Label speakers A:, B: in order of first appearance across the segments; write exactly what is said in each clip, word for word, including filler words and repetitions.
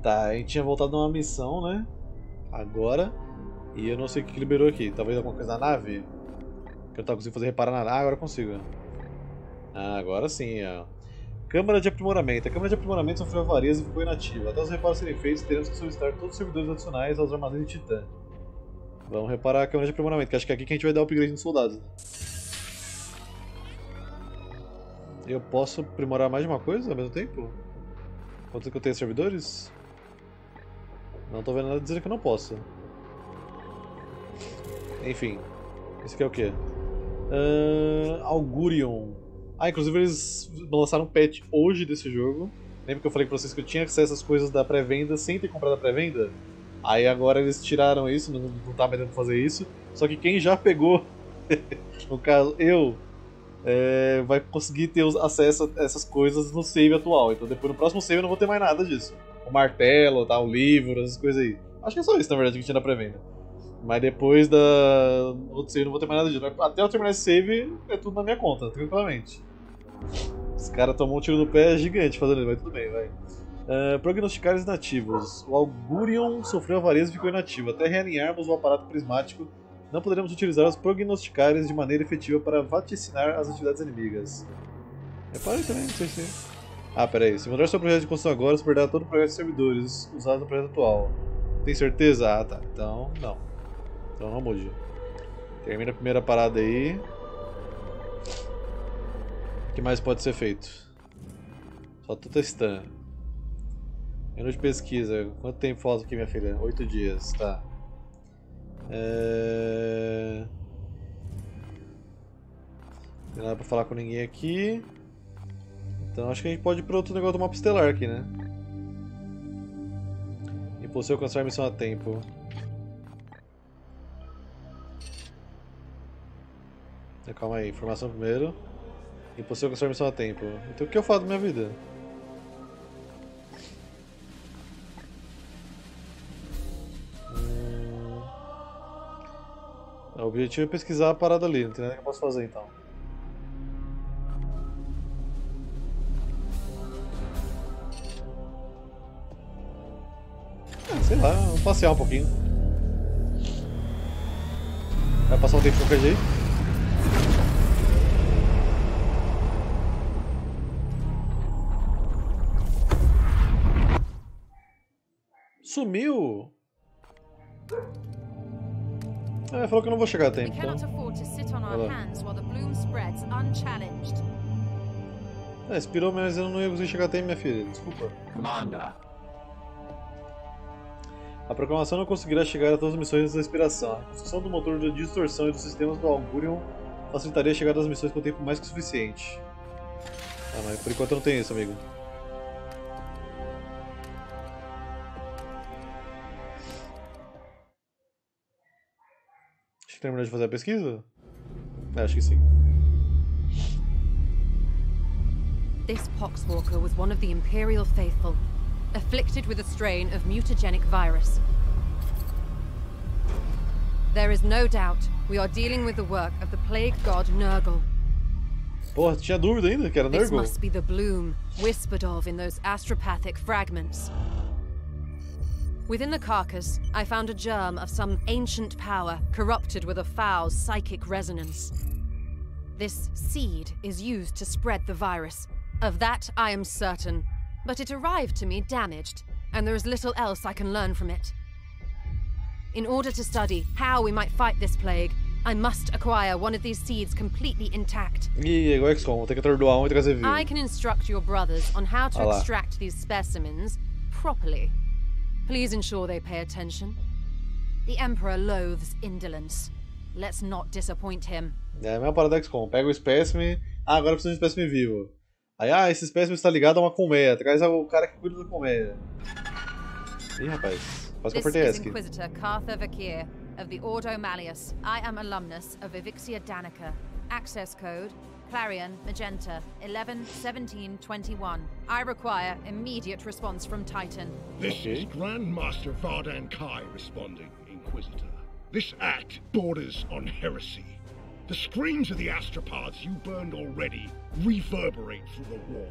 A: Tá, a gente tinha voltado numa missão, né? Agora. E eu não sei o que liberou aqui. Talvez alguma coisa na nave? Que eu não tava conseguindo fazer reparar na nave. Ah, agora eu consigo. Ah, agora sim, ó. Câmara de aprimoramento. A câmara de aprimoramento sofreu avarias e ficou inativa. Até os reparos serem feitos, teremos que solicitar todos os servidores adicionais aos armazéns de Titã. Vamos reparar a câmara de aprimoramento, que acho que é aqui que a gente vai dar o upgrade nos soldados. Né? Eu posso aprimorar mais de uma coisa ao mesmo tempo? Quanto que eu tenho servidores? Não tô vendo nada dizendo que eu não posso. Enfim. Esse aqui é o quê? Uh, Augurion. Ah, inclusive eles lançaram um patch hoje desse jogo. Lembra que eu falei pra vocês que eu tinha acesso às coisas da pré-venda sem ter comprado a pré-venda? Aí agora eles tiraram isso, não, não tá mais dando pra fazer isso. Só que quem já pegou, no caso eu, é, vai conseguir ter acesso a essas coisas no save atual. Então depois no próximo save eu não vou ter mais nada disso. O martelo, tá, o livro, essas coisas aí. Acho que é só isso na verdade que tinha na pré-venda. Mas depois da outro save eu não vou ter mais nada disso. Até eu terminar esse save é tudo na minha conta, tranquilamente. Os caras tomou um tiro no pé gigante fazendo isso, mas tudo bem, vai. Uh, prognosticar inativos. O Augurion sofreu avarias e ficou inativo. Até realinharmos o aparato prismático, não poderemos utilizar os prognosticares de maneira efetiva para vaticinar as atividades inimigas. Repare também, não sei se... Ah, pera aí. Se mudar seu projeto de construção agora, você perderá todo o projeto de servidores usado no projeto atual. Tem certeza? Ah, tá. Então, não. Então não mude. Termina a primeira parada aí. O que mais pode ser feito? Só tô testando. Menu de pesquisa. Quanto tempo falta aqui, minha filha? Oito dias, tá. É... Não tem nada pra falar com ninguém aqui. Então acho que a gente pode ir para outro negócio do mapa estelar aqui, né? Impossível alcançar a missão a tempo. Calma aí, informação primeiro. Impossível alcançar a missão a tempo. Então o que eu faço da minha vida? Hum... O objetivo é pesquisar a parada ali, não tem nada que eu possa fazer então. Sei lá, vamos passear um pouquinho. Vai passar um tempo de qualquer jeito. Sumiu! É, falou que eu não vou chegar a tempo, então. É, expirou, mas eu não ia conseguir chegar a tempo, minha filha. Desculpa.
B: Commander.
A: A proclamação não conseguirá chegar a todas as missões da inspiração. A construção do motor de distorção e dos sistemas do Augurion facilitaria a chegada das missões com tempo mais que suficiente. Ah, mas por enquanto não tem isso, amigo. Acho que terminou de fazer a pesquisa? É, acho que sim.
C: This Poxwalker was one of the Imperial Faithful, afflicted with a strain of mutagenic virus. There is no doubt we are dealing with the work of the plague god Nurgle.
A: Porra, tinha dúvida ainda que era Nurgle?
C: This must be the bloom whispered of in those astropathic fragments. Within the carcass, I found a germ of some ancient power corrupted with a foul psychic resonance. This seed is used to spread the virus. Of that I am certain. But it arrived to me damaged, and there is little else I can learn from it. In order to study how we might fight this plague, I must acquire one of these seeds completely intact.
A: Ih, igual X COM, vou ter que atordoar um e trazer vivo.
C: I can instruct your brothers on how to
A: ah
C: extract these specimens properly. Please ensure they pay attention. The Emperor loathes indolence. Let's not disappoint him.
A: É a mesma parada X COM, pega o espécime. Ah, agora precisa de um espécime vivo. Aí, ah, esse espécime está ligado a uma colmeia. Traz o cara que cuida da colmeia. Ih, rapaz. Quase que eu apertei
C: This is
A: ESC.
C: Inquisitor Cartha Vakir of the Ordo Malleus. I am alumnus of Evixia Danica. Access code Clarion Magenta eleven seventeen twenty-one. I require immediate response from Titan.
D: This
A: Okay.
D: is Grandmaster Vardan Kai responding, Inquisitor. This act borders on heresy. The screams of the astropods you burned already reverberate through the warp.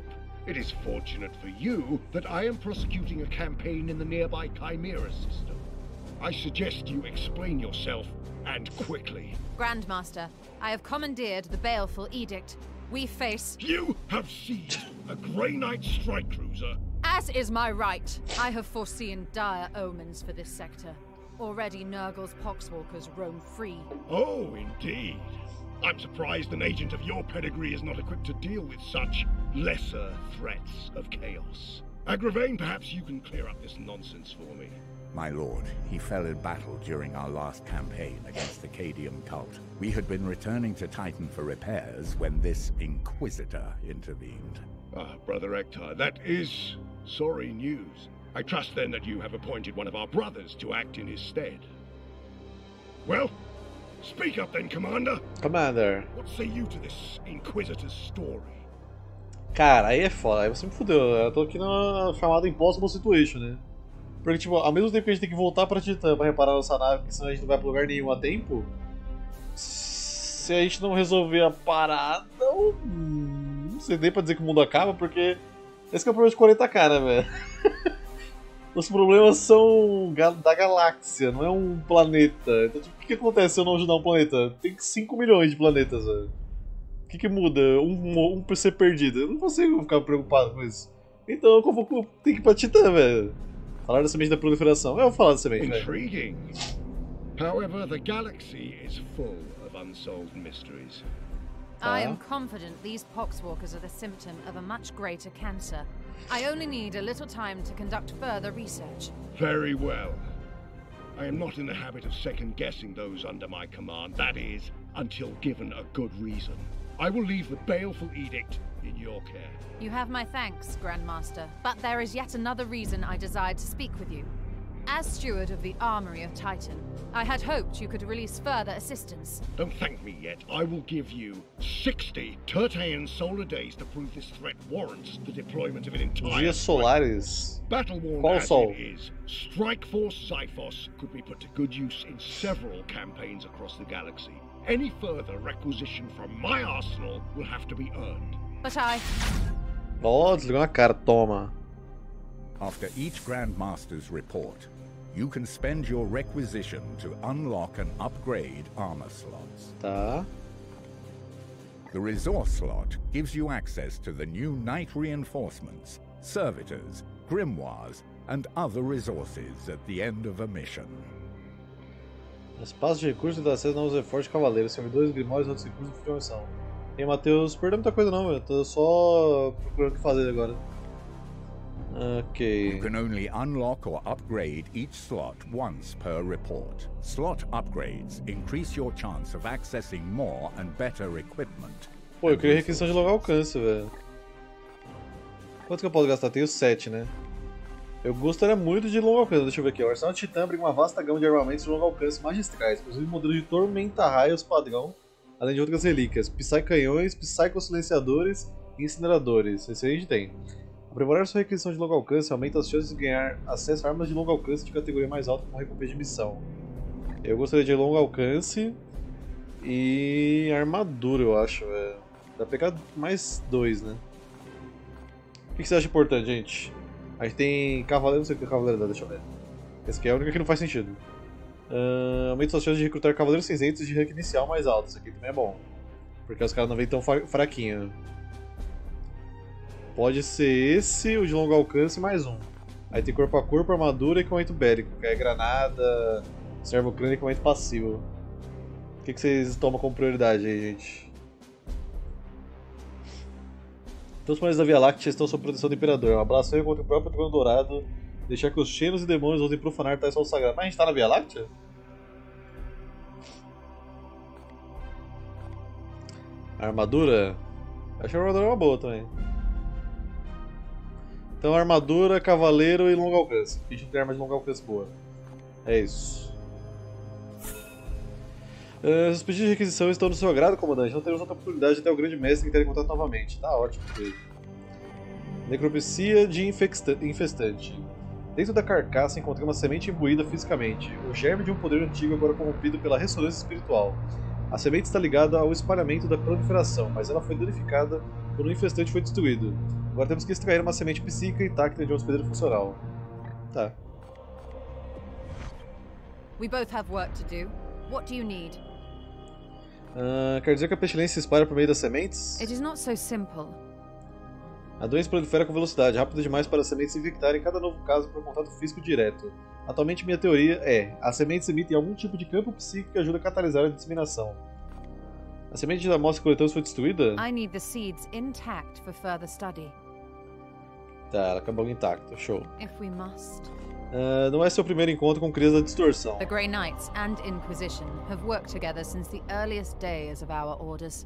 D: It is fortunate for you that I am prosecuting a campaign in the nearby Chimera system. I suggest you explain yourself, and quickly.
C: Grandmaster, I have commandeered the baleful edict. We face...
D: You have seized a Grey Knight strike cruiser.
C: As is my right. I have foreseen dire omens for this sector. Already Nurgle's poxwalkers roam free.
D: Oh, indeed. I'm surprised an agent of your pedigree is not equipped to deal with such lesser threats of chaos. Agravain, perhaps you can clear up this nonsense for me.
B: My lord, he fell in battle during our last campaign against the Cadium cult. We had been returning to Titan for repairs when this Inquisitor intervened.
D: Ah, Brother Ektar, that is sorry news. I trust then that you have appointed one of our brothers to act in his stead. Well, speak up then, Commander.
A: Commander.
D: What say you to this Inquisitor's story?
A: Cara, aí é foda, aí você me fudeu. Eu tô aqui na chamada Impossible Situation, né? Porque, tipo, ao mesmo tempo que a gente tem que voltar pra Titã pra reparar nossa nave, porque senão a gente não vai pra lugar nenhum a tempo, se a gente não resolver a parada, eu não sei nem pra dizer que o mundo acaba, porque esse que é o problema de quarenta K, né, velho? Os problemas são da galáxia, não é um planeta. Então, tipo, o que, que acontece se eu não ajudar um planeta? Tem cinco milhões de planetas, velho. O que, que muda? Um, um por ser perdido. Eu não consigo ficar preocupado com isso. Então eu vou ter que ir pra Titã, velho. Falar da semente da proliferação. Eu vou falar da semente, velho.
D: Intriguing. However, the galaxy is full of unsolved mysteries.
C: I am confident these poxwalkers are the symptom of a much greater cancer. I only need a little time to conduct further research.
D: Very well. I am not in the habit of second-guessing those under my command, that is, until given a good reason. I will leave the baleful edict in your care.
C: You have my thanks, Grandmaster, but there is yet another reason I desired to speak with you. As steward of the Armory of Titan, I had hoped you could release further assistance.
D: Don't thank me yet. I will give you sixty Tertean solar days to prove this threat warrants the deployment of an entire...
A: Dias solares.
D: Battle-worn as it is, Strike Force Zyphos could be put to good use in several campaigns across the galaxy. Any further requisition from my arsenal will have to be earned.
C: But I...
A: Oh, desligou na cara, toma.
B: After each Grandmaster's report, you can spend your requisition to unlock and upgrade armor slots.
A: Tá.
B: The resource slot gives you access to the new Knight reinforcements, servitors, grimoires, and other resources at the end of a mission.
A: Espaço de recursos dá acesso a novos reforços de cavaleiros, servidores, grimórios e outros recursos de informação. E aí, Matheus, perdeu muita coisa não, velho. Tô só procurando o que fazer agora. Ok.
B: You can only unlock or upgrade each slot once per report. Slot upgrades increase your chance of accessing more and better equipment.
A: Pô, eu queria requisição de longo alcance, velho. Quanto que eu posso gastar? Tenho sete, né? Eu gostaria muito de longo alcance. Deixa eu ver aqui. O Arsenal Titã abriga uma vasta gama de armamentos de longo alcance magistrais, inclusive modelos de Tormenta Raios padrão, além de outras relíquias, Psy canhões, Psycho silenciadores e incineradores. Esse aí a gente tem. Aprimorar sua requisição de longo alcance aumenta as chances de ganhar acesso a armas de longo alcance de categoria mais alta com recompensa de missão. Eu gostaria de longo alcance e armadura, eu acho, velho. Dá pra pegar mais dois, né? O que você acha importante, gente? A gente tem cavaleiro, não sei o que é cavaleiro dá, deixa eu ver. Esse aqui é a única que não faz sentido. Uh, aumenta suas chances de recrutar cavaleiros cinzentos de rank inicial mais alto. Isso aqui também é bom. Porque os caras não vêm tão fraquinho. Pode ser esse, o de longo alcance, mais um. Aí tem corpo a corpo, armadura e equipamento bélico, que é granada, servo-crânio e equipamento passivo. O que, que vocês tomam como prioridade aí, gente? Todos os planetas da Via Láctea estão sob proteção do Imperador. Um abraço aí contra o próprio Dragão Dourado. Deixar que os cheiros e demônios ousem profanar tais solos sagrados. Mas a gente tá na Via Láctea? A armadura? Acho que a armadura é uma boa também. Então armadura, cavaleiro e longo alcance. A gente tem arma de longo alcance boa. É isso. Uh, os pedidos de requisição estão no seu agrado, comandante. Não teremos outra oportunidade até o grande mestre entrar em contato novamente. Tá ótimo. Necropsia de infestante. Dentro da carcaça encontrei uma semente imbuída fisicamente. O germe de um poder antigo agora corrompido pela ressonância espiritual. A semente está ligada ao espalhamento da proliferação, mas ela foi danificada quando o infestante foi destruído. Agora temos que extrair uma semente psíquica intacta de um hospedeiro funcional. Tá.
C: We both have work to do. What do you need?
A: Uh, quer dizer que a pestilência se espalha por meio das sementes?
C: It is not so simple.
A: A doença prolifera com velocidade, rápida demais para as sementes se infectarem em cada novo caso por contato físico direto. Atualmente minha teoria é, as sementes emitem algum tipo de campo psíquico que ajuda a catalisar a disseminação. A semente da amostra que coletamos foi destruída?
C: I need the seeds intact for further study.
A: Tá, ela acabou intacta, show.
C: If we must.
A: Uh, não é seu primeiro encontro com crias da distorção.
C: The Grey Knights and Inquisition have worked together since the earliest days of our orders.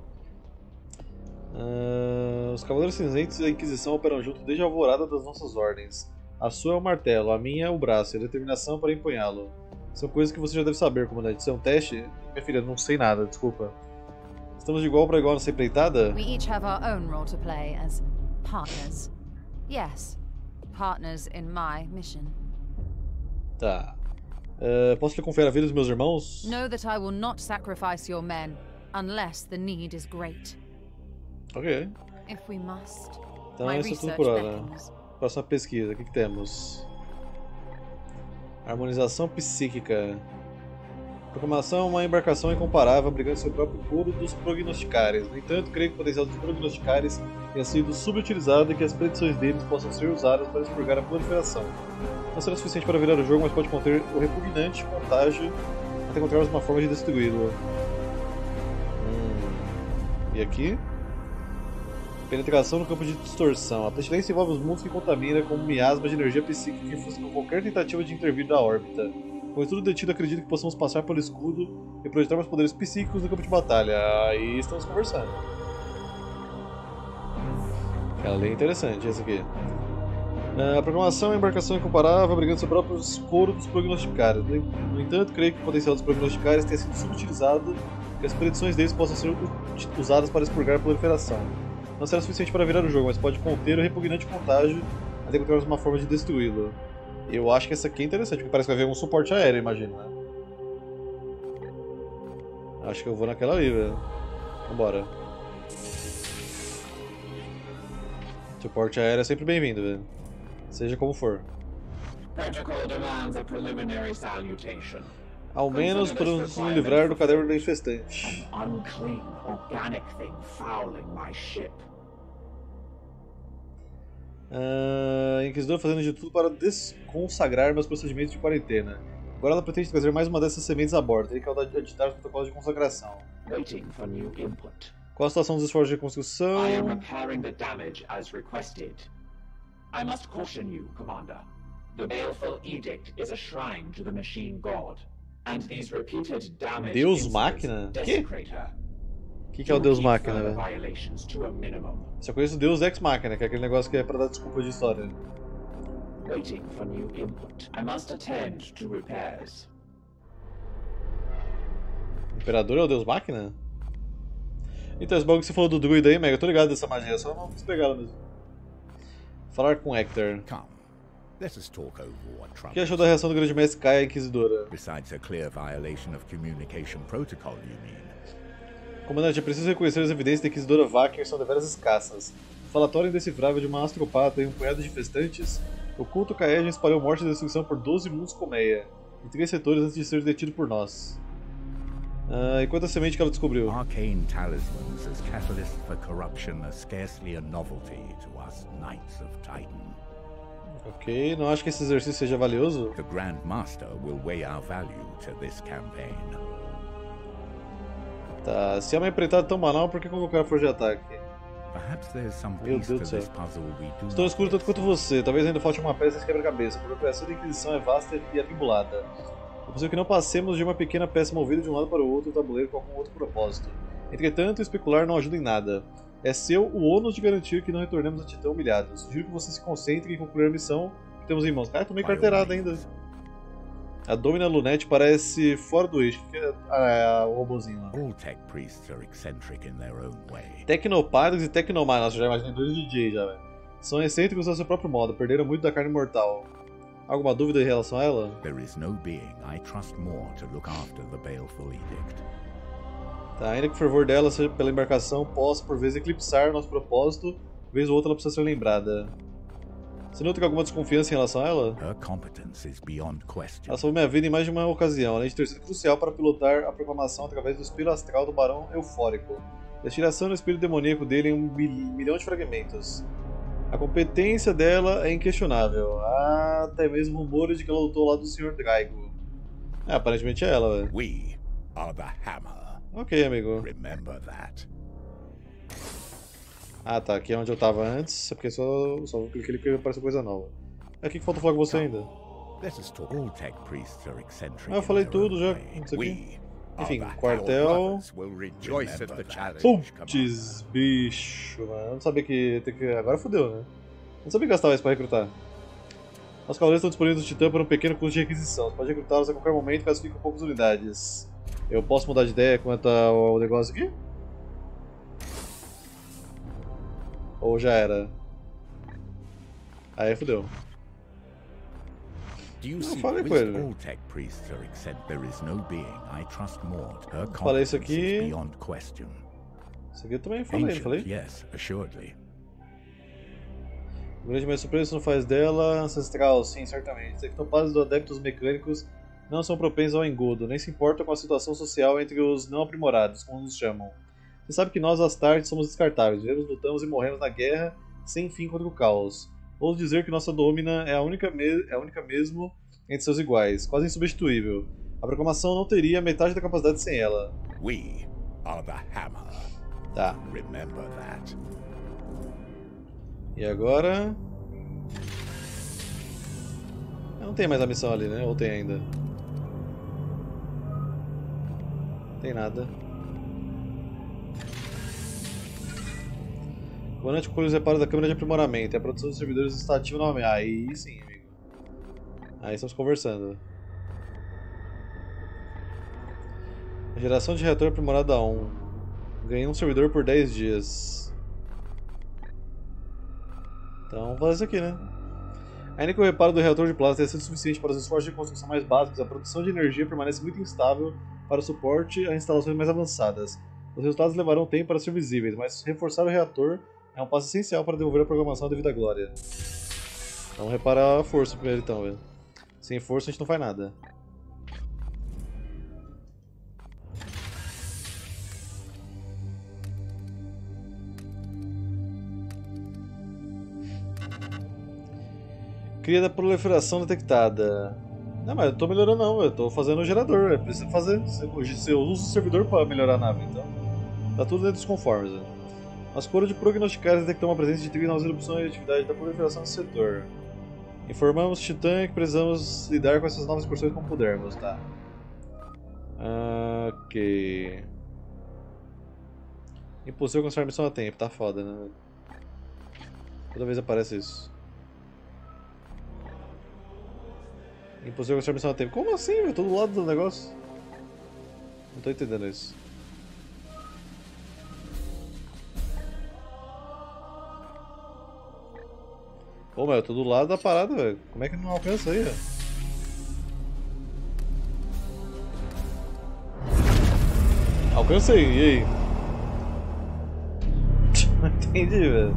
A: Uh, os Cavaleiros Cinzentos e a Inquisição operam junto desde a alvorada das nossas ordens. A sua é o martelo, a minha é o braço e a determinação para empunhá-lo. São coisas que você já deve saber, comandante. Isso é um teste? Minha filha, não sei nada, desculpa. Estamos de igual para igual nessa empreitada?
C: We each have our own role to play as partners. Yes, partners in my mission.
A: Tá. Uh, posso lhe confiar a vida dos meus irmãos?
C: Know that I will not sacrifice your men unless the need is great.
A: Ok.
C: If we must.
A: Então
C: My
A: isso é tudo
C: research
A: por hora.
C: beckons.
A: Próxima pesquisa, o que, que temos? Harmonização psíquica. Proclamação é uma embarcação incomparável, abrigando seu próprio coro dos prognosticares. No entanto, creio que o potencial dos prognosticares tenha sido subutilizado e que as predições deles possam ser usadas para expurgar a proliferação. Não será suficiente para virar o jogo, mas pode conter o repugnante contágio até encontrarmos uma forma de destruí-lo. Hum. E aqui? Penetração no campo de distorção. A pestilência envolve os mundos que contamina como miasma de energia psíquica que influencia qualquer tentativa de intervir da órbita. Com o estudo detido, acredito que possamos passar pelo escudo e projetar meus poderes psíquicos no campo de batalha. Aí estamos conversando. Aquela lei é interessante, essa aqui. A proclamação é uma embarcação incomparável, abrigando seu próprio coro dos prognosticares. No entanto, creio que o potencial dos prognosticares tenha sido subutilizado e que as predições deles possam ser usadas para expurgar a proliferação. Não será suficiente para virar o jogo, mas pode conter o repugnante contágio até encontrarmos uma forma de destruí-lo. Eu acho que essa aqui é interessante, porque parece que vai haver um suporte aéreo, imagino, né? Acho que eu vou naquela ali, velho. Vambora. Suporte aéreo é sempre bem-vindo, velho. Seja como for. Ao menos para nos livrar do caderno da infestante. Uh, Inquisidor fazendo de tudo para desconsagrar meus procedimentos de quarentena. Agora ela pretende trazer mais uma dessas sementes a bordo. Tem que aditar os protocolos de consagração. Qual a situação dos esforços de reconstrução?
E: I am repairing the damage as requested. I must caution you, Commander. The baleful edict is a shrine to the machine god, and these repeated damage
A: Deus Máquina?
E: desecrate her.
A: O que, que é o Deus Máquina, velho?
E: Violations to a minimum.
A: Só conheço o Deus Ex Máquina, que é aquele negócio que é pra dar desculpa de história.
E: Waiting for new input. I must attend to repairs.
A: Imperador é o Deus Máquina? Então, esse bagulho que você falou do druida aí, Mega, eu tô ligado dessa magia, só não despegar ela mesmo. Falar com Hector.
B: Come. Let us talk over what
A: O
B: troubles.
A: que achou da reação do grande mestre Kai, a Inquisidora?
B: Besides a clear violation of communication protocol, you mean?
A: Comandante, é preciso reconhecer as evidências da Inquisidora Vaker são deveras escassas. O falatório indecifrável de uma astropata e um punhado de infestantes, o culto Kaeja espalhou morte e destruição por doze mundos colmeia, em três setores antes de ser detido por nós. Ah, e quanta semente que ela descobriu?
B: Arcane talismans as catalysts for corruption are scarcely a novelty to us Knights of Titan.
A: Ok, não acho que esse exercício seja valioso?
B: The Grand Master will weigh our value to this campaign.
A: Tá, se é uma empreitada tão banal, por que convocar a força de ataque?
B: Perhaps there's some
A: Meu
B: piece
A: Deus
B: to
A: do céu.
B: this puzzle we do
A: Estou
B: not
A: escuro tanto quanto você, talvez ainda falte uma peça de quebra-cabeça, porque a operação da Inquisição é vasta e atribulada. É possível que não passemos de uma pequena peça movida de um lado para o outro do tabuleiro com algum outro propósito. Entretanto, especular não ajuda em nada. É seu o ônus de garantir que não retornemos a Titã humilhados. Sugiro que você se concentre em concluir a missão que temos em mãos. Cara, tomei carteirada ainda. A Domina Lunete parece fora do eixo. O que é ah, o robozinho lá?
B: All tech priests are eccentric in their own way.
A: Tecnopadres e Tecnomar. Nossa, já imaginei dois D Js já, velho. São excêntricos ao seu próprio modo, perderam muito da carne mortal. Alguma dúvida em relação a ela?
B: There is no being I trust more to look after the baleful edict.
A: Tá, ainda que o fervor dela seja pela embarcação possa por vezes eclipsar nosso propósito, Vez ou outra ela precisa ser lembrada. Você não tem alguma desconfiança em relação a ela?
B: Her competence is beyond question.
A: Ela salvou minha vida em mais de uma ocasião, além de ter sido crucial para pilotar a proclamação através do espírito astral do Barão Eufórico e a tiração do espírito demoníaco dele em um milhão de fragmentos. A competência dela é inquestionável. Há até mesmo rumores de que ela lutou ao lado do senhor Draigo. É, aparentemente é ela, velho.
B: We are the hammer.
A: Ok, amigo.
B: Remember that.
A: Ah, tá. Aqui é onde eu tava antes, é porque só, só cliquei ali porque apareceu coisa nova. É aqui que falta falar com você ainda.
B: Let us talk. All tech priests are eccentric.
A: Ah, eu falei
B: in their
A: tudo
B: own
A: já.
B: way.
A: Isso aqui.
B: We
A: Enfim,
B: are the
A: quartel.
B: Hell Brothers will rejoice at the challenge.
A: Putz, bicho, mano. Eu não sabia que ter que. Agora fodeu, né? Não sabia que gastava isso pra recrutar. Os cavaleiros estão disponíveis no Titã por um pequeno custo de requisição. Você pode recrutá-los a qualquer momento, caso fiquem poucas unidades. Eu posso mudar de ideia quanto ao negócio aqui? Ou já era? Aí fodeu.
B: Do you
A: Não,
B: see
A: falei
B: with
A: com ele.
B: all tech priests are eccentric. There is no being I trust more. Her
A: Falei isso
B: competence is
A: aqui.
B: beyond question.
A: Isso aqui eu também falei, não
B: Ancient,
A: falei?
B: yes, assuredly.
A: O grande mestre supremo não faz dela ancestral, sim, certamente. Os equipamentos dos adeptos mecânicos não são propensos ao engodo, nem se importam com a situação social entre os não aprimorados, como nos chamam. Você sabe que nós, Astartes, somos descartáveis. Vivemos, lutamos e morremos na guerra sem fim contra o caos. Ouso dizer que nossa Domina é a única, me é a única mesmo entre seus iguais, quase insubstituível. A proclamação não teria metade da capacidade sem ela.
B: We are the hammer.
A: Tá.
B: Remember that.
A: E agora... Não tem mais a missão ali, né? Ou tem ainda? Tem nada. O comandante conclui os reparos da câmara de aprimoramento e a produção dos servidores está ativa novamente. Aí sim, amigo. Aí estamos conversando. A geração de reator aprimorada um. Ganhei um servidor por dez dias. Então vamos fazer isso aqui, né? Ainda que o reparo do reator de plasma tenha sido suficiente para os esforços de construção mais básicos, a produção de energia permanece muito instável para o suporte a instalações mais avançadas. Os resultados levarão tempo para ser visíveis, mas reforçar o reator é um passo essencial para devolver a programação à devida glória. Vamos reparar a força primeiro então, velho. Sem força a gente não faz nada. Cria da proliferação detectada. Não, mas eu tô melhorando não, eu tô fazendo o gerador, eu preciso fazer. Eu uso o servidor para melhorar a nave, então. Tá tudo dentro dos conformes. Né? As cores de prognosticares detectam uma presença de trigo nas erupções e atividade da proliferação do setor. Informamos Titã que precisamos lidar com essas novas excursões como pudermos, tá? Ok. Impossível conseguir a missão a tempo, tá foda, né? Toda vez aparece isso. Impossível conseguir a missão a tempo. Como assim, velho? Tô do lado do negócio. Não tô entendendo isso. Pô, mas eu tô do lado da parada, velho. Como é que não alcança aí, velho? Alcancei, e aí? Não entendi, velho.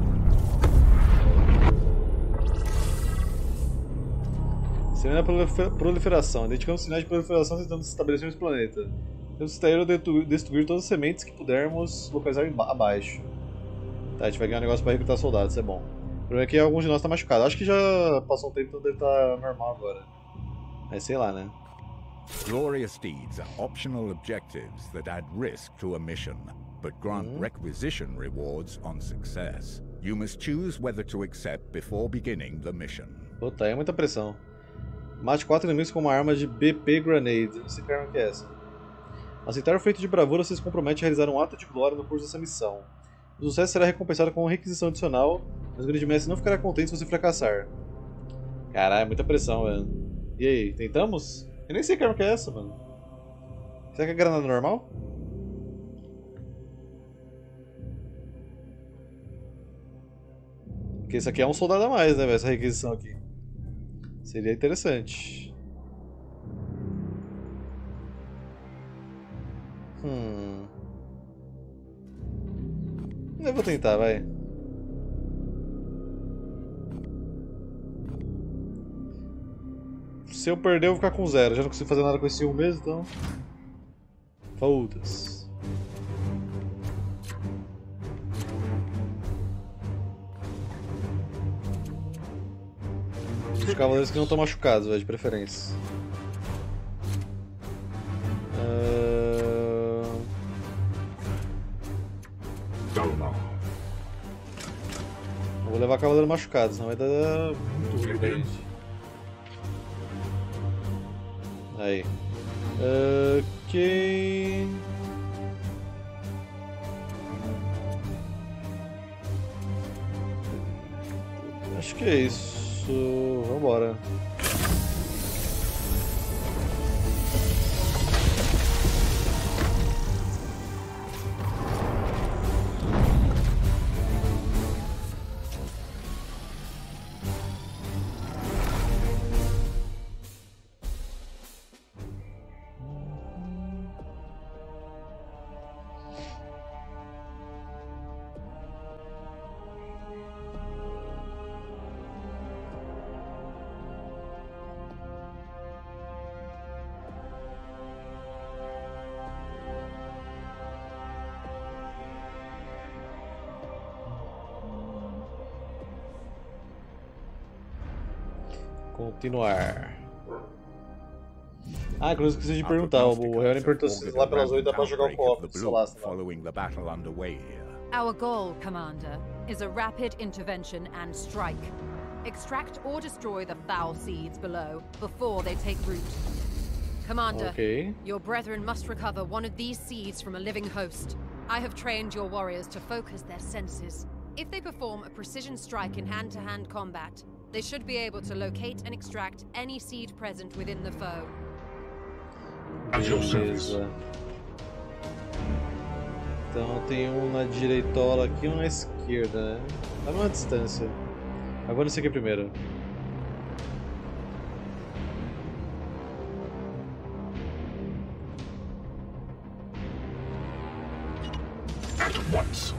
A: Sinal da proliferação. Identificamos sinais de proliferação tentando se estabelecer nesse planeta. Temos que extrair ou destruir todas as sementes que pudermos localizar abaixo. Tá, a gente vai ganhar um negócio pra recrutar soldados, isso é bom. O problema é que alguns de nós tá machucado. Acho que já passou um tempo, então deve estar normal agora. Mas sei lá, né?
B: Glorious deeds are optional objectives that add risk to a mission, but grant
A: Hum.
B: requisition rewards on success. You must choose whether to accept before beginning the mission.
A: Puta, aí é muita pressão. Mate quatro inimigos com uma arma de B P Grenade. Não sei que arma que é essa. Aceitar o feito de bravura, você se compromete a realizar um ato de glória no curso dessa missão. O sucesso será recompensado com uma requisição adicional, mas o grande mestre não ficará contente se você fracassar. Caralho, é muita pressão, velho. E aí, tentamos? Eu nem sei que arma que é essa, mano. Será que é granada normal? Porque isso aqui é um soldado a mais, né, velho, essa requisição aqui. Seria interessante. Hum... Eu vou tentar, vai. Se eu perder, eu vou ficar com zero. Já não consigo fazer nada com esse um mesmo, então. Foda-se. Os cavaleiros que não estão machucados, velho, de preferência. Uh... Vou levar cavaleiros machucados, senão vai dar muito ruim pra gente. Aí. Uh, ok. Acho que é isso. Vambora. Continuar. Ah, inclusive esqueci de perguntar. O Helene perguntou se lá pelas oito dá pra jogar o co-op do Solasta.
C: Our goal, Commander, is a rapid intervention and strike. Extract or destroy the foul seeds below before they take root. Commander,
A: okay.
C: Your brethren must recover one of these seeds from a living host. I have trained your warriors to focus their senses. If they perform a precision strike in hand-to-hand combat, they should be able to locate and extract any seed present within the foe.
D: At your service.
A: Então tem um na direitola aqui e um na esquerda, né? Tá numa distância. Eu vou nesse aqui primeiro.
D: At once.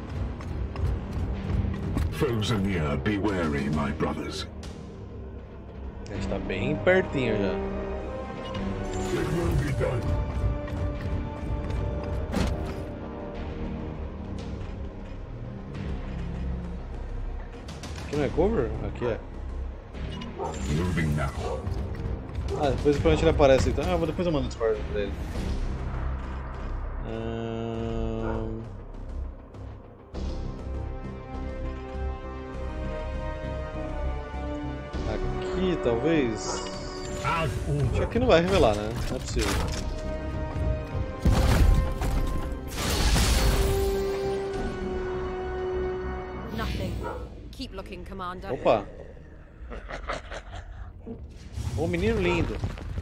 D: Foes in the air, be wary, my brothers.
A: A gente tá bem pertinho já.
D: It will be done.
A: Aqui não é cover? Aqui é.
D: Moving now.
A: Ah, depois provavelmente ele aparece então. Ah, depois eu mando o Discord pra ele. Hum... Aqui talvez. Acho que aqui não vai revelar, né? Não é possível.
C: Nothing. Keep looking, Commander.
A: Opa! Ô, menino lindo!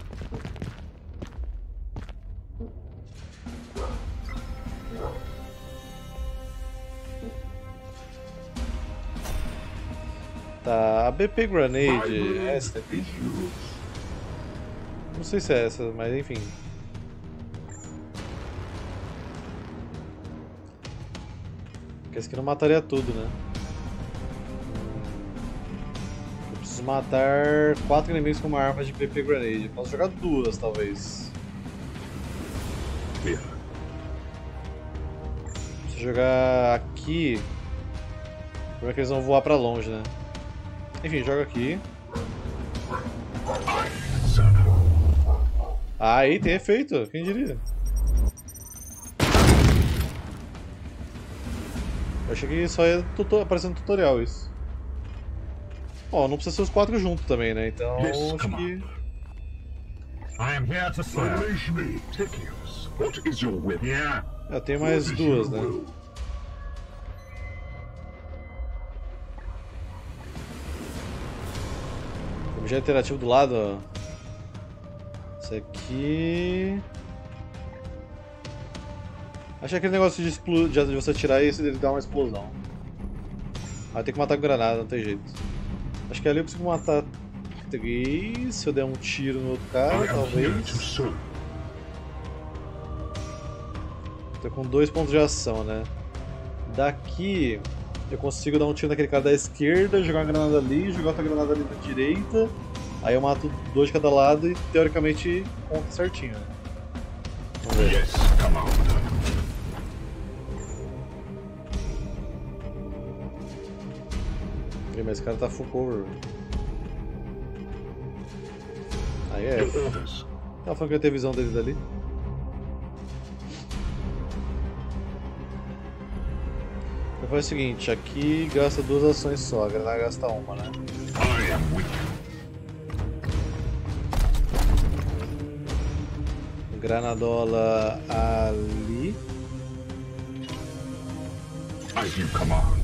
A: Tá, a B P Grenade é essa aqui? Não sei se é essa, mas enfim. Porque esse aqui não mataria tudo, né? Eu preciso matar quatro inimigos com uma arma de B P Grenade. Posso jogar duas, talvez.
D: Clear.
A: Se jogar aqui... Como é que eles vão voar pra longe, né? Enfim, joga aqui. Ah, aí tem efeito, quem diria? Eu achei que só ia aparecer no tutorial isso. Ó, não precisa ser os quatro juntos também, né? Então acho que...
D: I am here to serve. Me, Tikius. What is your will? Yeah.
A: Eu tenho mais duas, né? Objeto interativo do lado, ó. Esse aqui... Acho que aquele negócio de, explo... de você tirar isso e ele dá uma explosão. Ah, tem que matar com granada, não tem jeito. Acho que ali eu consigo matar três, se eu der um tiro no outro cara, talvez. Tô com dois pontos de ação, né? Daqui eu consigo dar um tiro naquele cara da esquerda, jogar uma granada ali, jogar outra granada ali na direita Aí eu mato dois de cada lado e teoricamente conta certinho, né? Vamos ver.
D: Yes, Commander.
A: Ih, mas esse cara tá full cover. Aí é.
D: Your orders.
A: Tava falando que ia ter visão deles ali. Então faz o seguinte, aqui gasta duas ações só, a granada gasta uma, né?
D: I am with you.
A: Granadola ali.
D: As you command.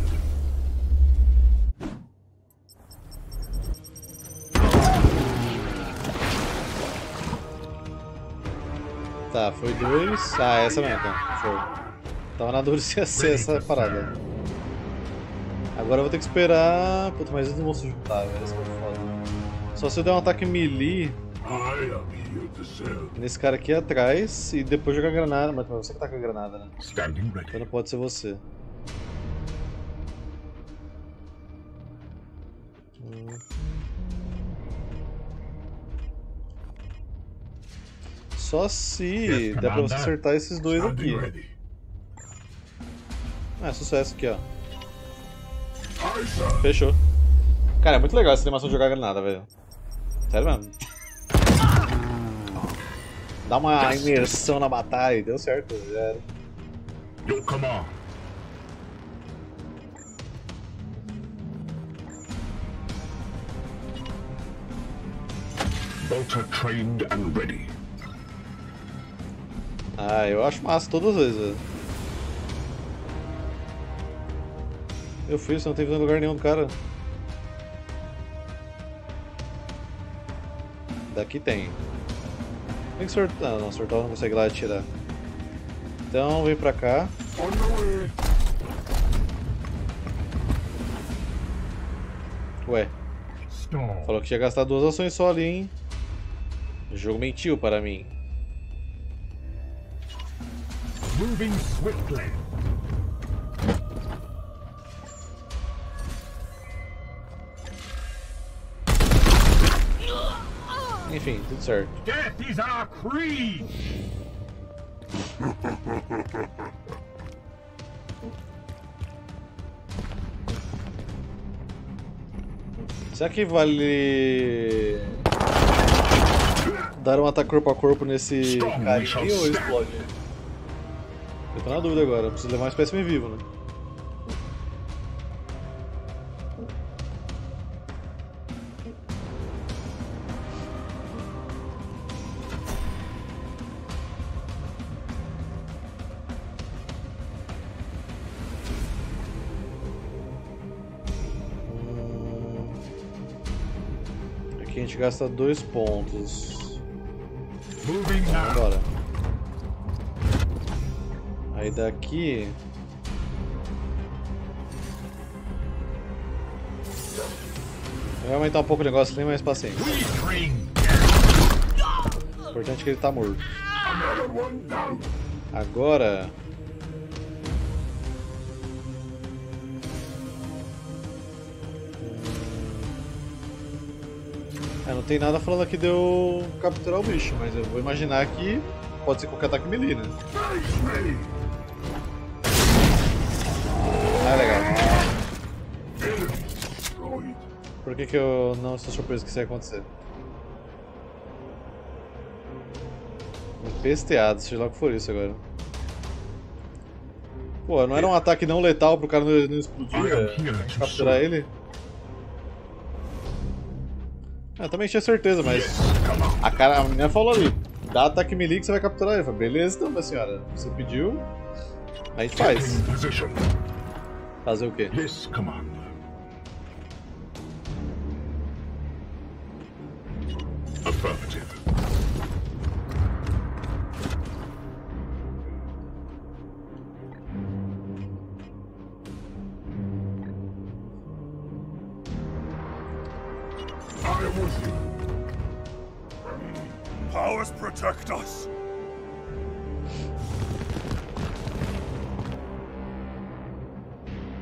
A: Tá, foi dois. Ah, essa mesmo, tá. Foi. Tava na dúvida se ia ser essa parada. Agora eu vou ter que esperar. Puta, mas eles não vão se juntar, velho. Isso que é foda. Só se eu der um ataque melee
D: I am here to serve.
A: nesse cara aqui atrás e depois jogar granada. Mas você que tá com a granada, né?
D: Standing
A: Então
D: ready.
A: não pode ser você. Hum. Só se
D: Yes,
A: der pra você
D: Commander.
A: acertar esses dois aqui.
D: Standing ready.
A: Ah, sucesso aqui, ó.
D: Aye, sir.
A: Fechou. Cara, é muito legal essa animação de jogar granada, velho. Sério mesmo. Dá uma imersão na batalha, deu certo. Já era.
D: Your command. Bolter trained and ready.
A: Ah, eu acho massa todas as vezes, velho. Eu fui, você não tem visão em lugar nenhum do cara. Daqui tem. Tem que sortar. Ah, não, sortar não consegue lá atirar. Então vem pra cá.
D: On the way.
A: Ué,
D: Storm.
A: falou que ia gastar duas ações só ali, hein? O jogo mentiu para mim.
D: Moving swiftly.
A: Enfim, tudo certo.
D: Death is our creed.
A: Será que vale dar um ataque corpo a corpo nesse cara aqui ou explode? Eu tô na dúvida agora, preciso levar um espécime vivo, né? Aqui a gente gasta dois pontos.
D: Moving now.
A: Bora. Aí daqui. Vai aumentar um pouco o negócio, tem mais paciência.
D: We train.
A: O importante é que ele tá morto.
D: Another one down.
A: Agora. É, não tem nada falando aqui de eu capturar o bicho, mas eu vou imaginar que pode ser qualquer ataque melee, né?
D: Base ready.
A: Ah, legal.
D: Enemy destroyed.
A: Por que, que eu não estou surpreso que isso ia acontecer? Empesteado, seja lá o que for isso agora. Pô, não era um ataque não letal pro cara não, não explodir, velho? Capturar ele? Eu também tinha certeza, mas a, cara, a menina falou ali, dá ataque melee que você vai capturar ele. Eu falei, beleza então, minha senhora, você pediu, a gente faz.
D: In position.
A: Fazer o quê?
D: Yes, Commander. Affirmative. I am with you. Powers protect us.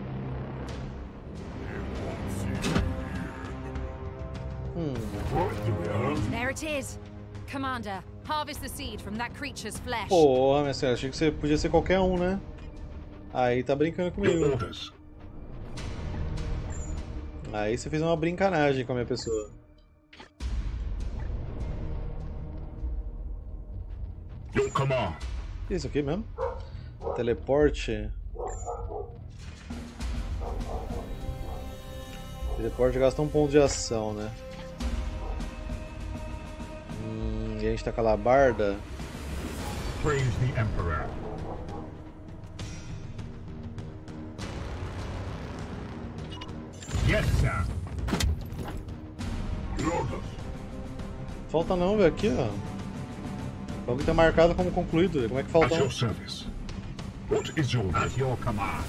A: Hum,
D: What do
C: Commander, harvest the seed from that creature's flesh.
A: Porra, minha senhora, achei que você podia ser qualquer um, né? Aí tá brincando comigo. Aí você fez uma brincanagem com a minha pessoa.
D: Your command.
A: O que é isso aqui mesmo? Teleporte. Teleporte gasta um ponto de ação, né? Hum, e a gente tá com a alabarda.
D: Praise the Emperor. Yes, sir.
A: Falta não, velho. Aqui, ó. O bagulho tá marcado como concluído. Como é que falta?
D: At your service. What is your at your command?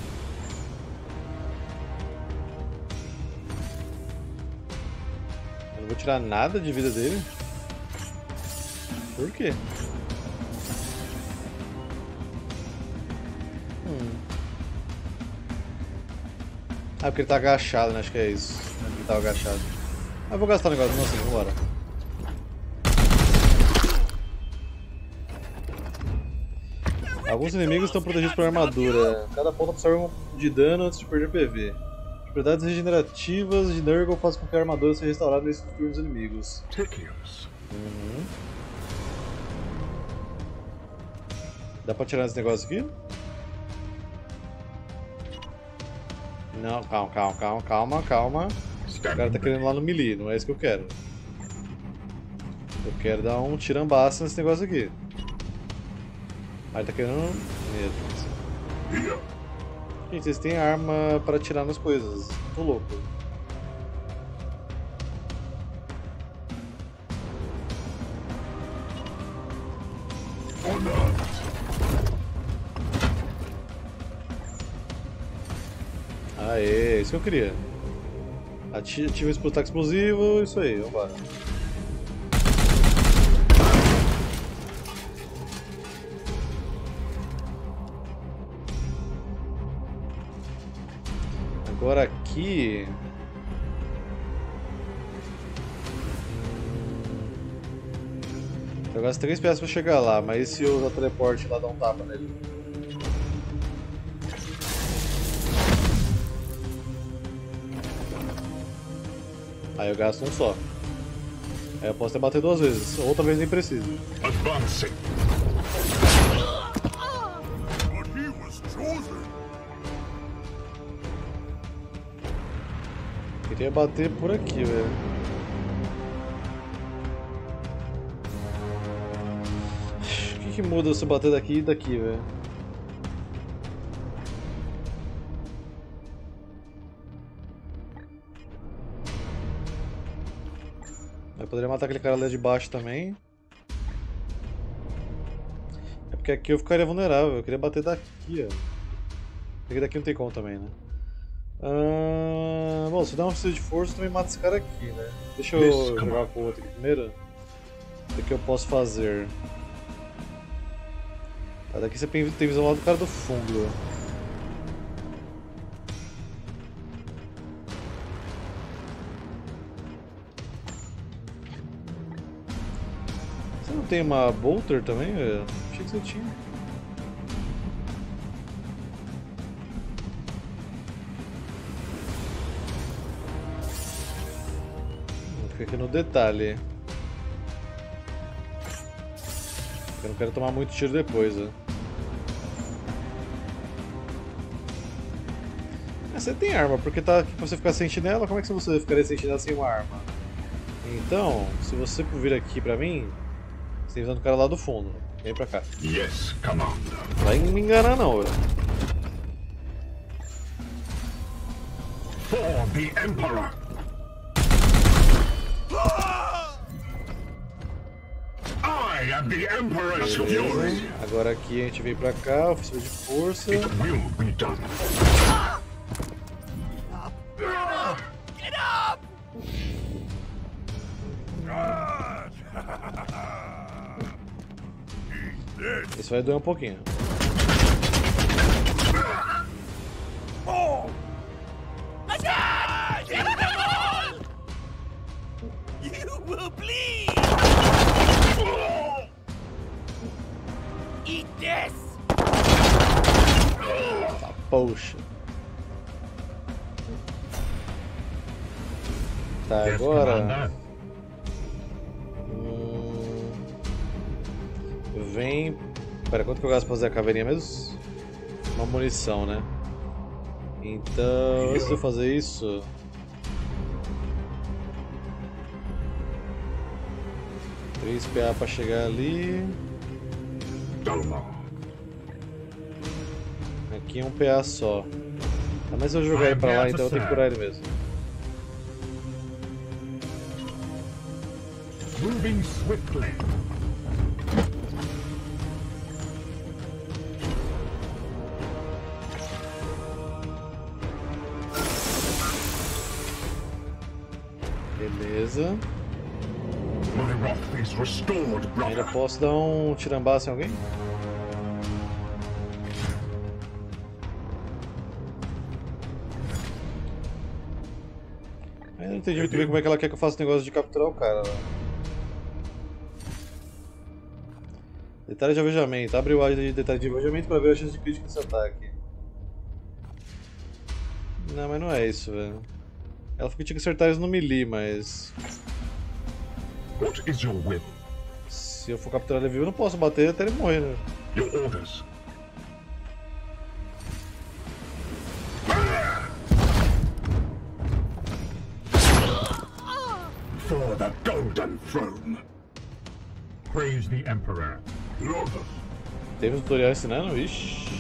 A: Eu não vou tirar nada de vida dele. Por quê? Hum. Ah, porque ele tá agachado, né? Acho que é isso. Ele tava agachado. Ah, eu vou gastar o negócio, não assim, vambora. Alguns inimigos estão protegidos por armadura. Cada ponto absorve um de dano antes de perder P V. Propriedades regenerativas de Nurgle fazem com que a armadura seja restaurada nesses turnos inimigos. Uhum. Dá pra tirar esse negócio aqui? Não, calma, calma, calma, calma, calma. O cara tá querendo ir lá no melee, não é isso que eu quero. Eu quero dar um tirambaço nesse negócio aqui. Ah, ele tá querendo medo. Gente, vocês têm arma para atirar nas coisas. Tô louco. Aê, isso que eu queria. Ativa esse ataque explosivo, isso aí, vambora. Agora aqui... Eu gasto três peças pra chegar lá, mas e se eu usar teleporte lá dar um tapa nele? Aí eu gasto um só. Aí eu posso até bater duas vezes, outra vez nem preciso.
D: Advancing.
A: Queria bater por aqui, velho. O que, que muda se eu bater daqui e daqui, velho? Eu poderia matar aquele cara lá de baixo também. É porque aqui eu ficaria vulnerável. Eu queria bater daqui, ó. Porque daqui não tem como também, né? Ah, bom, se eu der uma oficina de força, eu também mato esse cara aqui, né? Deixa eu jogar com o outro aqui primeiro. O que eu posso fazer? Tá, daqui você tem visão lá do cara do fundo. Você não tem uma bolter também, velho? Achei que você tinha. Fica aqui no detalhe. Eu não quero tomar muito tiro depois, ó. Mas você tem arma, porque tá aqui pra você ficar sentinela, como é que você ficaria sentinela sem uma arma? Então, se você vir aqui pra mim, você tem visão do cara lá do fundo. Vem pra cá.
D: Yes, Commander.
A: Não vai me enganar não, velho.
D: For the Emperor. I am the Emperor's fury.
A: Agora aqui a gente vem pra cá, oficina de força.
D: It will be done.
F: Get up!
A: Isso vai doer um pouquinho.
F: Oh! You will bleed!
A: Poxa. Tá, agora... Hum... Vem... Pera, quanto que eu gasto pra fazer a caveirinha mesmo? Uma munição, né? Então, antes de eu fazer isso... três P A pra chegar ali... Aqui é um P A só. Tá, mas eu jogar ele pra lá, então eu tenho que curar ele mesmo.
G: Moving swiftly.
A: Beleza.
G: My wrath is restored,
A: Ainda
G: brother.
A: posso dar um tirambaço em alguém? Eu não entendi muito bem como é que ela quer que eu faça o negócio de capturar o cara. Detalhe de alvejamento. Abre o área de detalhe de alvejamento para ver a chance de crítico desse ataque. Não, mas não é isso, velho. Ela falou que tinha que acertar eles no melee, mas...
G: What is your will?
A: Se eu for capturar ele vivo, eu não posso bater até ele morrer, né?
G: Your orders. For the Golden Throne. Praise the Emperor. Your orders.
A: Teve um tutorial ensinando? Ixi.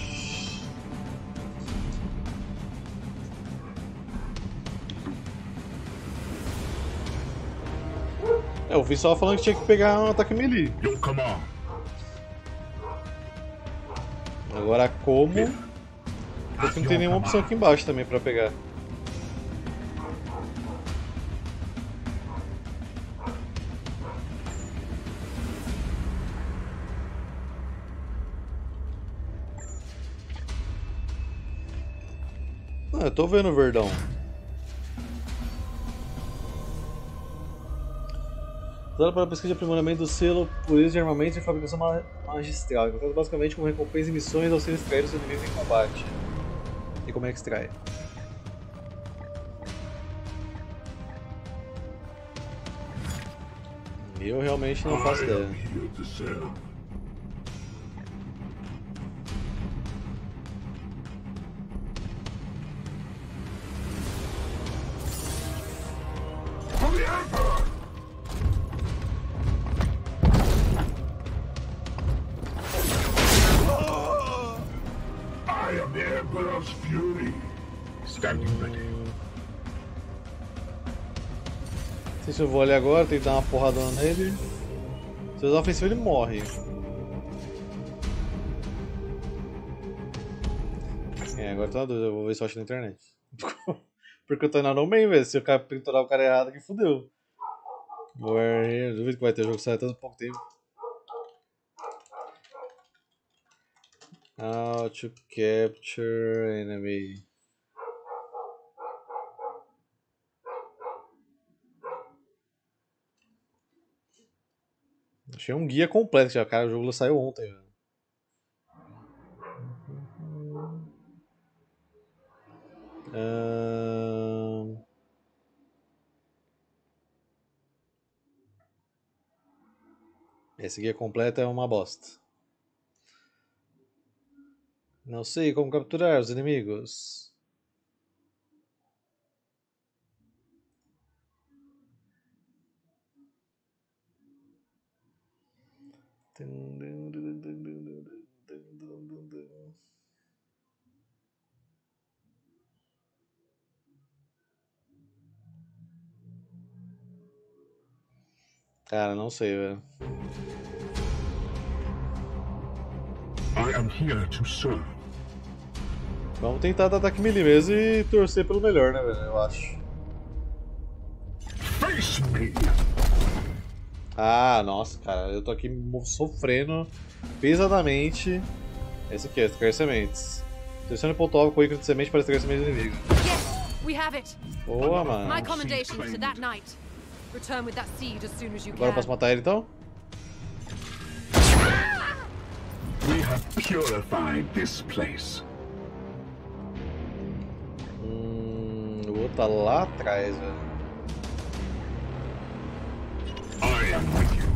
A: É, eu vi só falando que tinha que pegar um ataque melee.
G: Your command.
A: Agora como? Porque não tem nenhuma opção aqui embaixo também pra pegar. Ah, eu tô vendo o verdão. Usado para pesquisa de aprimoramento do selo pureza de armamentos e fabricação ma magistral. Encontrado basicamente como recompensa em missões ao ser extraído dos inimigos em combate. E como é que extrai? Eu realmente não faço ideia.
G: I am the Emperor's fury. Standing ready.
A: Não sei se eu vou ali agora, tem que dar uma porradona nele. Se eu usar ofensivo ele morre. É, agora tô na dúvida, eu vou ver se eu acho na internet. Porque eu tô na no main, velho. Se eu pinturar o cara errado aqui, fudeu. Warrior, duvido que vai ter jogo que sai até pouco tempo. How to capture enemy. Achei um guia completo já, cara. O jogo saiu ontem, velho. Ahn... Esse guia completo é uma bosta. Não sei como capturar os inimigos. Cara, não sei, velho.
G: I am here to serve.
A: Vamos tentar dar ataque melee mesmo e torcer pelo melhor, né, velho? Eu acho.
G: Face me.
A: Ah, nossa, cara, eu tô aqui sofrendo pesadamente. Esse aqui é extrair sementes. Selecione o ponto alvo com o ícone de semente para extrair sementes do inimigo.
C: Yes, we have it.
A: Boa, mano.
C: My commendations to that knight. Return with that seed as soon as you
A: Agora eu
C: can.
A: posso matar ele então?
G: We have purified this place.
A: O outro tá lá atrás, velho.
G: I am with you.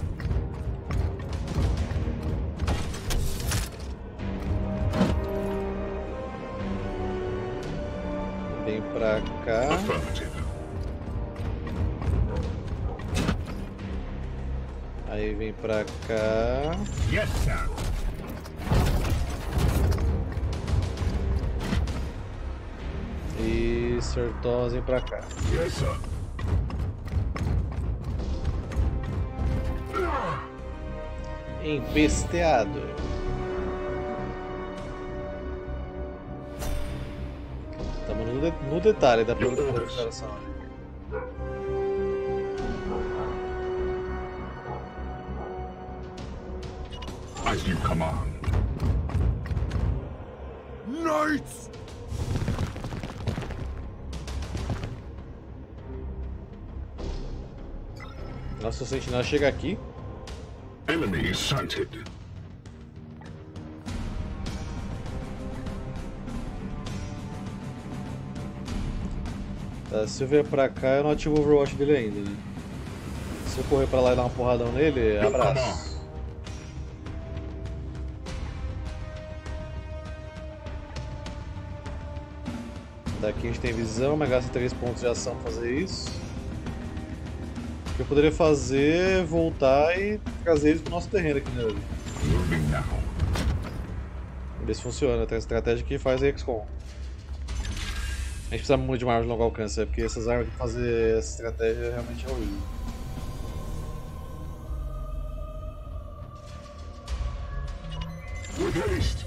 A: Vem pra cá.
G: Affirmative.
A: Aí vem pra cá.
G: Yes, sir.
A: E Certos vem pra cá.
G: Yes, sir.
A: Empesteado. Estamos no, de no detalhe da preparação.
G: As you command.
F: Knights!
A: Nossa, o sentinela chega aqui.
G: Enemy sighted.
A: Tá, se eu vier pra cá, eu não ativo o Overwatch dele ainda, né? Se eu correr pra lá e dar uma porradão nele, abraço. Daqui a gente tem visão, mas gasta três pontos de ação pra fazer isso. O que eu poderia fazer é voltar e trazer eles pro nosso terreno aqui, né?
G: Moving now.
A: Ver se funciona, tem a estratégia que faz a X COM. A gente precisa muito de uma arma de longo alcance, é porque essas armas que fazer essa estratégia é realmente horrível.
G: With haste.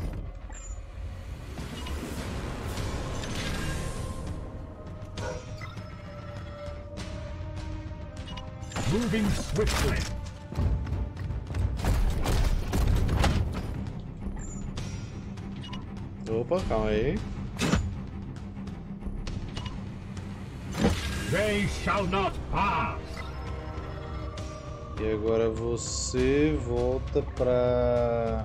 G: Moving swiftly.
A: Opa, calma aí.
G: They shall not pass.
A: E agora você volta pra...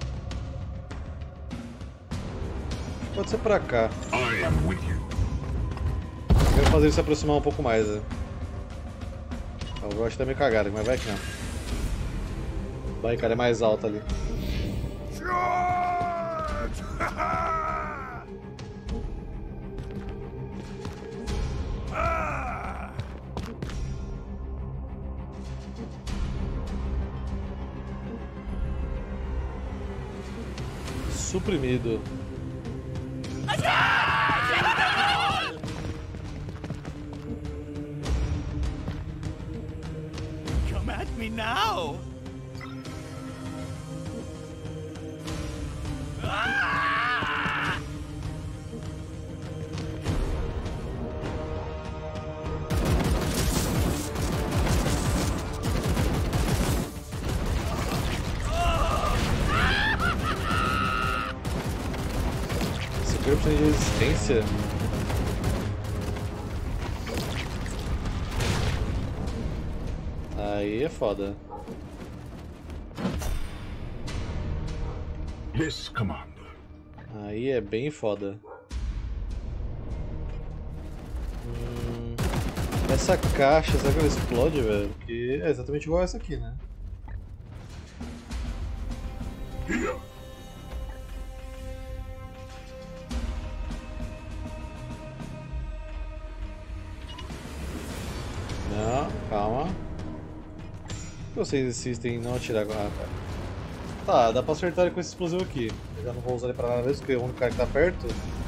A: Pode ser pra cá.
G: I am with you.
A: Eu quero fazer ele se aproximar um pouco mais, né? O Overwatch tá meio cagado, mas vai que não. Vai, cara, é mais alto ali. Suprimido.
F: Come at me now! Ah!
A: Esse corpo tem resistência. Aí é foda.
G: Yes, Commander.
A: Aí é bem foda. Hum, essa caixa, será que ela explode, velho? Porque é exatamente igual essa aqui, né?
G: Here.
A: Não, calma. Por que vocês insistem em não atirar agora? Ah, tá. Tá, dá pra acertar ele com esse explosivo aqui. Eu já não vou usar ele pra nada mesmo, porque é o único cara que tá perto.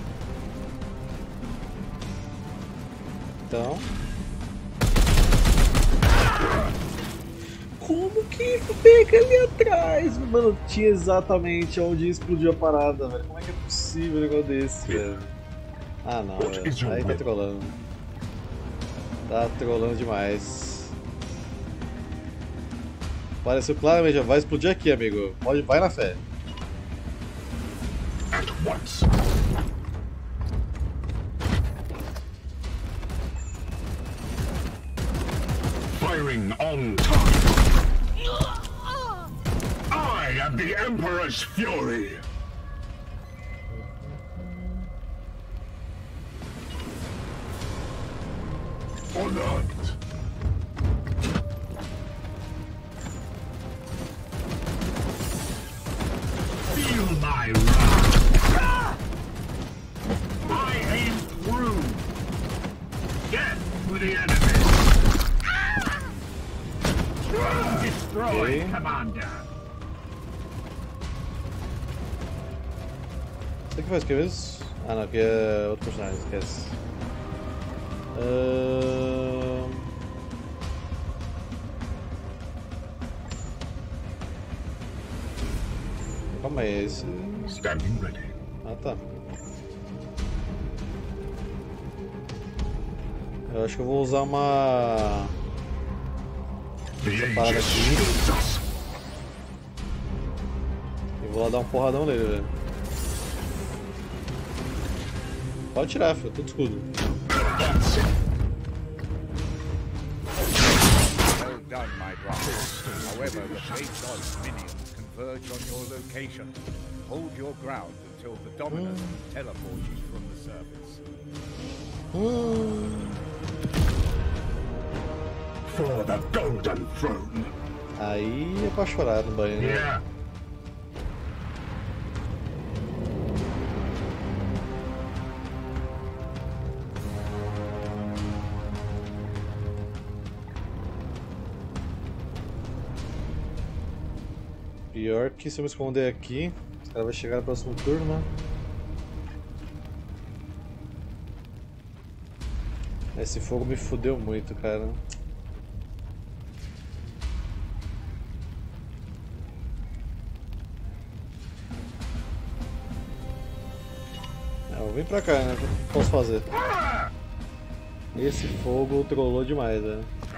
A: Então... Como que pega ali atrás? Mano, tinha exatamente onde explodiu a parada, velho. Como é que é possível um negócio desse, velho? Ah não, velho. Aí tá trollando. Tá trollando demais. Pareceu claramente, já vai explodir aqui, amigo. Pode, vai na fé.
G: At once. Firing on target. I am the Emperor's fury. blood. Feel my wrath. I aim through. Death to the enemy. Destroy,
A: Okay.
G: Commander.
A: Isso aqui faz o que mesmo? Ah não, aqui é outro personagem, esquece. Ahn... Calma aí, é esse.
G: Standing ready.
A: Ah tá. Eu acho que eu vou usar uma.
G: The
A: Parada
G: Aegis
A: aqui.
G: shields us.
A: E vou lá dar um porradão nele, velho. Pode tirar, filho, tudo escudo.
B: Well done, my brother. However, the Blade God's minions converge on your location. Hold your ground until the Dominus teleport you from the surface.
G: For the Golden Throne.
A: Aí é pra chorar no banho, né?
G: Yeah.
A: Pior que se eu me esconder aqui, os caras vão chegar no próximo turno, né? Esse fogo me fudeu muito, cara. É, eu vim pra cá, né? O que eu posso fazer? Esse fogo trollou demais, né?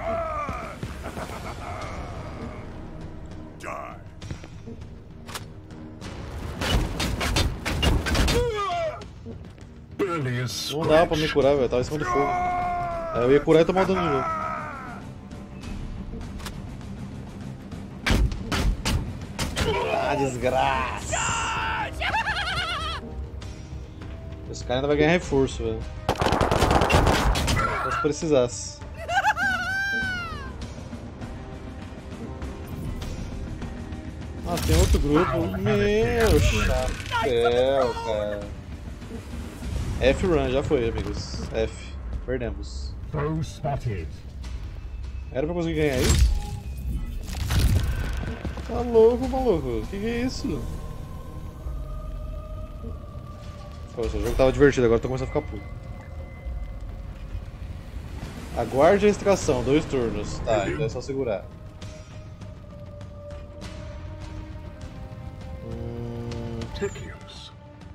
G: Barely a
A: Não dava pra me curar, velho. Tava em cima do fogo. Aí eu ia curar e tomar o dano de novo. Ah, desgraça! Esse cara ainda vai ganhar reforço, velho. Só se precisasse. Ah, tem outro grupo. Meu chapéu, cara. F-Run, já foi, amigos. F. Perdemos.
G: Foe spotted.
A: Era pra conseguir ganhar isso? Tá louco, maluco. Que que é isso? Poxa, o jogo tava divertido, agora tô começando a ficar puto. Aguarde a extração, dois turnos. Tá, então é só segurar. Hum...
G: Tikios.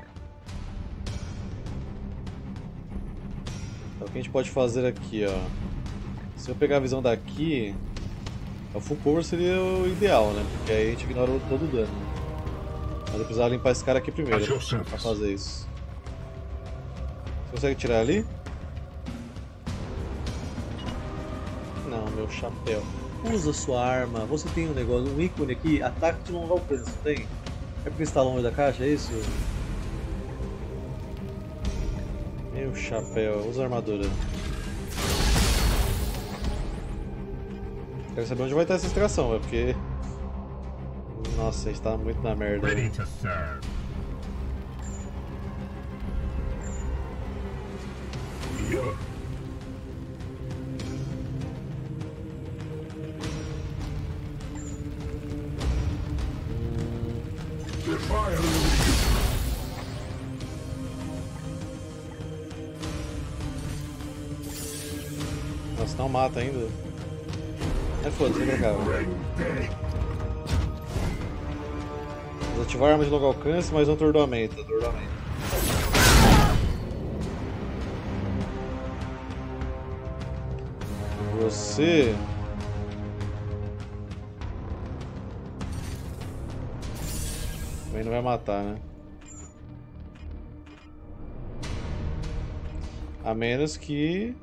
A: Então, o que a gente pode fazer aqui, ó. Se eu pegar a visão daqui, o full cover seria o ideal, né? Porque aí a gente ignora todo o dano. Mas eu precisava limpar esse cara aqui primeiro pra fazer isso. Você consegue tirar ali? Não, meu chapéu. Usa sua arma. Você tem um negócio, um ícone aqui, ataque de longo alcance, não tem? É porque está longe da caixa, é isso? Meu chapéu, usa a armadura. Quero saber onde vai estar essa extração, é porque... Nossa, a gente tá muito na merda.
G: Ready to serve. Yeah.
A: Nossa, não mata ainda. É foda-se, vem pra cá, velho. Desativar arma de longo alcance, mais um atordoamento. Atordoamento. Você... também não vai matar, né? A menos que...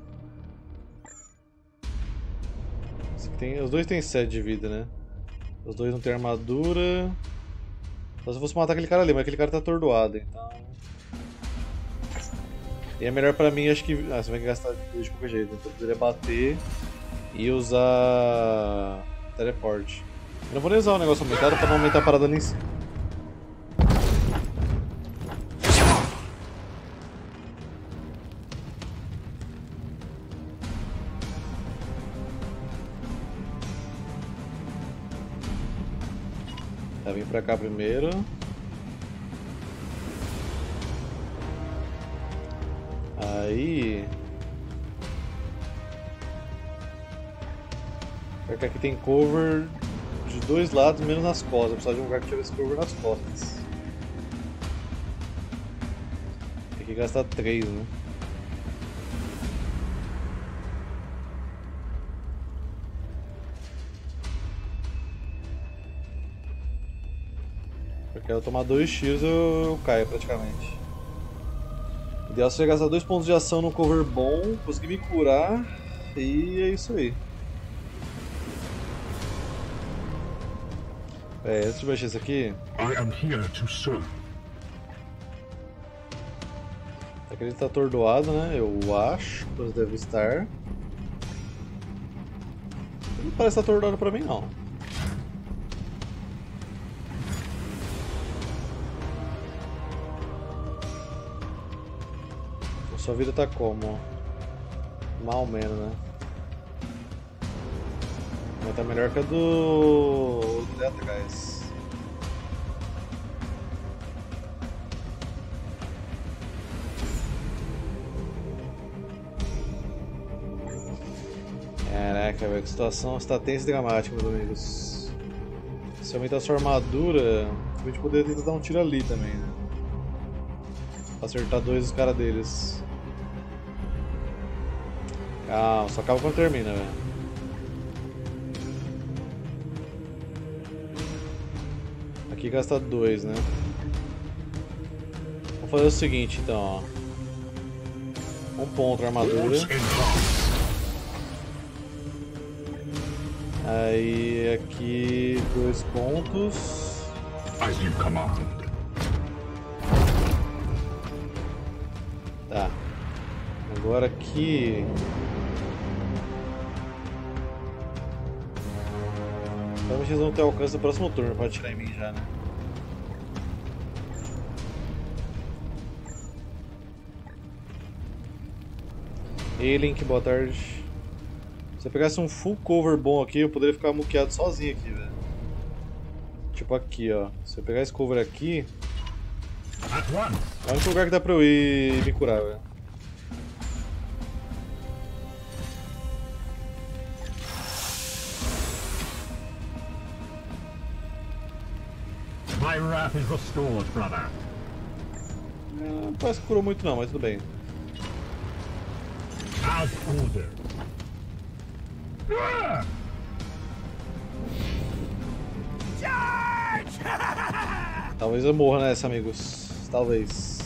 A: Tem, os dois têm sete de vida, né? Os dois não tem armadura. Só se eu fosse matar aquele cara ali, mas aquele cara tá atordoado, então... E é melhor pra mim, acho que... Ah, você vai gastar de qualquer jeito, então eu poderia bater e usar teleporte. Eu não vou nem usar o negócio aumentado pra não aumentar a parada ali em cima. Tá, vem pra cá primeiro. Aí... Porque aqui tem cover de dois lados, menos nas costas. Eu precisava de um lugar que tivesse cover nas costas. Tem que gastar três, né? Porque eu tomar dois tiros eu, eu caio praticamente. O ideal seria gastar dois pontos de ação no cover bom, conseguir me curar e é isso aí. É, antes de baixar isso aqui.
G: I am here to serve.
A: Aqui ele tá atordoado, né? Eu acho que ele deve estar. Ele não parece estar atordoado pra mim, não. Sua vida tá como? Mal ou menos, né? Mas tá melhor que a do... do atrás. Caraca, velho, que situação está tensa e dramática, meus amigos. Se aumentar sua armadura, a gente poderia tentar dar um tiro ali também, né? Pra acertar dois dos caras deles. Calma, só acaba quando termina, velho. Aqui gasta dois, né? Vou fazer o seguinte, então, ó. Um ponto na armadura. Aí aqui dois pontos.
G: As you command.
A: Tá. Agora aqui. Provavelmente eles vão ter alcance no próximo turno para atirar em mim já, né? Ei, Link, boa tarde. Se eu pegasse um full cover bom aqui, eu poderia ficar muqueado sozinho aqui, velho. Tipo aqui, ó. Se eu pegar esse cover aqui... É o único lugar que dá pra eu ir e me curar, velho.
G: My wrath is restored, brother.
A: Não parece que curou muito não, mas tudo bem.
G: As ordered.
A: Talvez eu morra nessa, amigos. Talvez.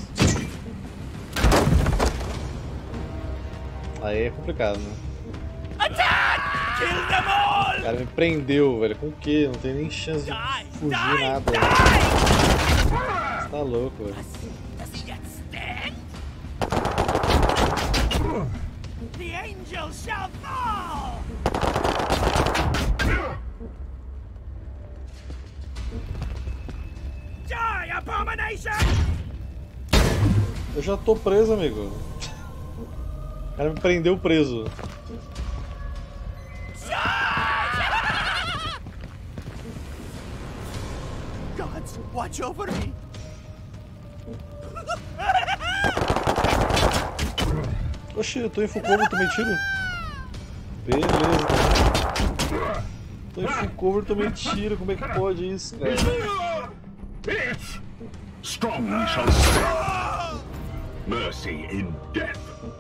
A: Aí é complicado, né? O cara me prendeu, velho. Com o quê? Não tem nem chance de fugir nada. Você tá louco, velho.
F: The angel shall fall! Die, abomination!
A: Eu já tô preso, amigo. O cara me prendeu preso.
F: Gods, watch over me!
A: Oxi, eu tô em full cover, tomei tiro. Beleza. Tô em full cover, tomei tiro. Como é que pode isso, cara?
G: Strong shall stand. Mercy in death.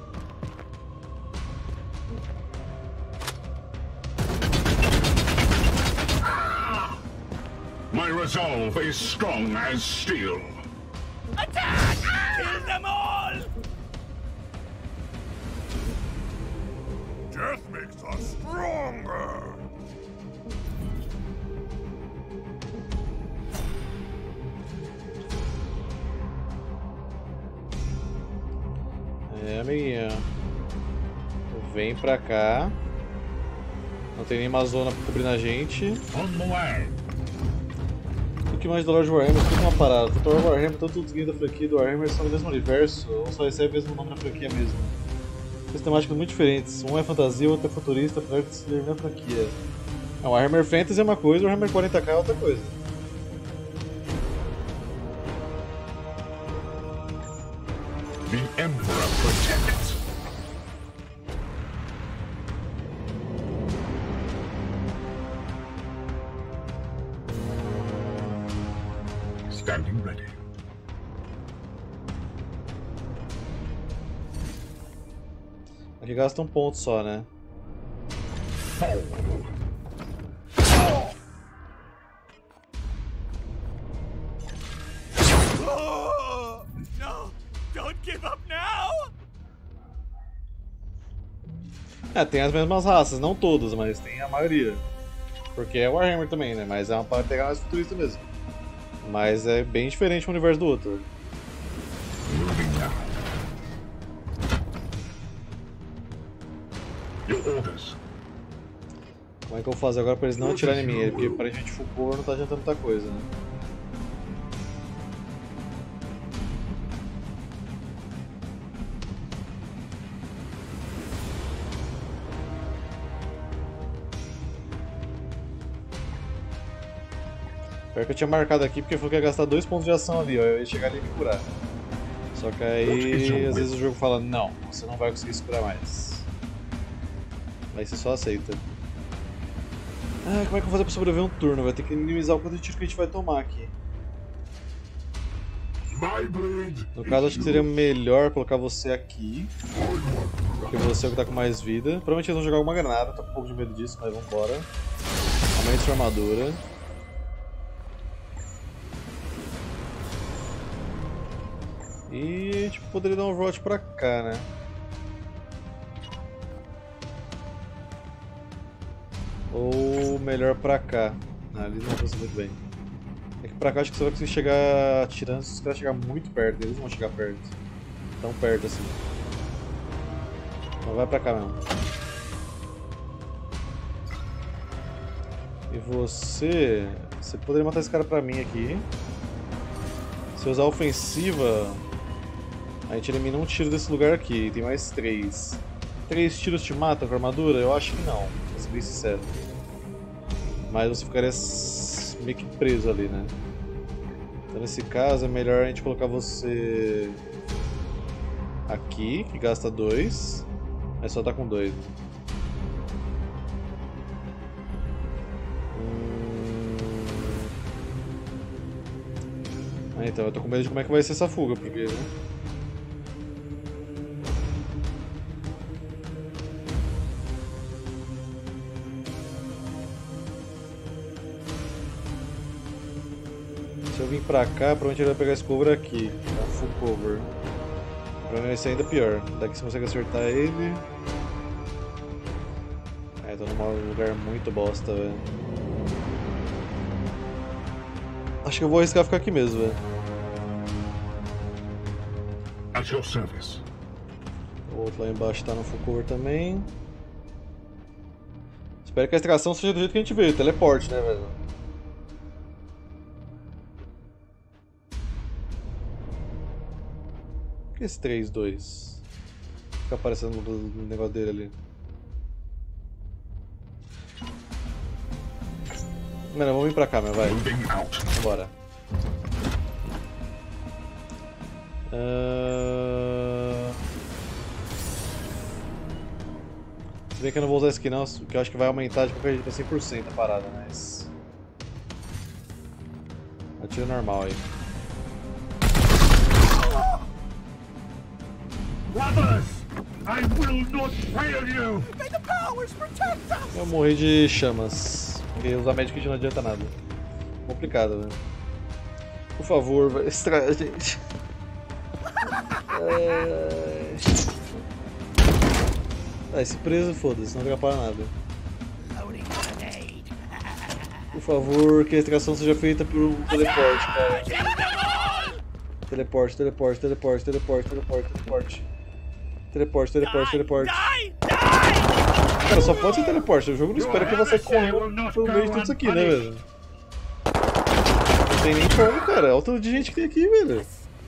G: My resolve is strong as steel.
F: Attack! Kill them all!
D: Death makes us stronger!
A: É, amiguinho. Vem pra cá. Não tem nenhuma zona cobrindo a gente. O que mais do Lord Warhammer? Tudo uma parada. Tanto o Warhammer, tanto os games da franquia do Warhammer são do mesmo universo, ou só recebe o mesmo nome na franquia mesmo. As temáticas muito diferentes. Um é fantasia, o outro é futurista, apesar de ser na franquia. O Warhammer Fantasy é uma coisa, o Warhammer quarenta K é outra coisa.
G: The Emperor protects. Standing ready.
A: Aqui gasta um ponto só, né?
F: Oh, no! Don't give up now!
A: É, tem as mesmas raças, não todas, mas tem a maioria. Porque é Warhammer também, né? Mas é uma para pegar mais futurista mesmo. Mas é bem diferente um universo do outro.
G: Moving now. Your orders.
A: Como é que eu vou fazer agora pra eles não atirarem em mim? Porque aparentemente full cover não tá adiantando muita coisa, né? Pior que eu tinha marcado aqui porque falou que ia gastar dois pontos de ação ali, ó. Eu ia chegar ali e me curar. Só que aí às vezes o jogo fala, não, você não vai conseguir se curar mais. Aí você só aceita. Ah, como é que eu vou fazer pra sobreviver um turno? Vai ter que minimizar o quanto de tiro que a gente vai tomar aqui. No caso, acho que seria melhor colocar você aqui. Porque você é o que tá com mais vida. Provavelmente eles vão jogar alguma granada, tô com um pouco de medo disso, mas vambora. Aumente sua armadura. E a gente poderia dar um overwatch pra cá, né? Ou melhor pra cá. Ah, ali não funciona muito bem. É que pra cá acho que você vai conseguir chegar atirando se os caras chegarem muito perto. Eles vão chegar perto. Tão perto assim. Então vai pra cá mesmo. E você... Você poderia matar esse cara pra mim aqui. Se eu usar a ofensiva, a gente elimina um tiro desse lugar aqui. Tem mais três. Três tiros te matam com a armadura? Eu acho que não, pra ser bem sincero. Mas você ficaria meio que preso ali, né? Então nesse caso é melhor a gente colocar você aqui, que gasta dois, mas só tá com dois. Hum... Ah, então eu tô com medo de como é que vai ser essa fuga, porque... Né? Se eu vim pra cá, provavelmente ele vai pegar esse cover aqui, tá? Full cover. Pra mim vai ser ainda pior. Daqui você consegue acertar ele. É, tô num lugar muito bosta, velho. Acho que eu vou arriscar ficar aqui mesmo, velho.
G: At your service.
A: O outro lá embaixo tá no full cover também. Espero que a extração seja do jeito que a gente veio, teleporte, né, velho? Esse três dois fica aparecendo no negócio dele ali. Mano, vamos vir pra cá, meu, vai. Bora. Uh... Se bem que eu não vou usar esse aqui não, porque eu acho que vai aumentar de qualquer jeito pra cem por cento a parada, mas... Atira normal aí.
G: Brothers, I will not fail you.
F: May the powers protect us!
A: Eu morri de chamas, porque usar Magic não adianta nada. Complicado, velho. Por favor, vai extrair a gente. É... Ah, esse preso, foda-se, não vai para nada. Por favor, que a extração seja feita por um teleporte, cara. Teleporte, teleporte, teleporte, teleporte, teleporte, teleporte. Teleporte, teleporte, teleporte.
F: Die! Die!
A: Cara, só pode ser teleporte. O jogo não espera que você corra pelo meio de tudo isso aqui, né, velho? Não tem nem como, cara. Olha o tanto de gente que tem aqui, velho.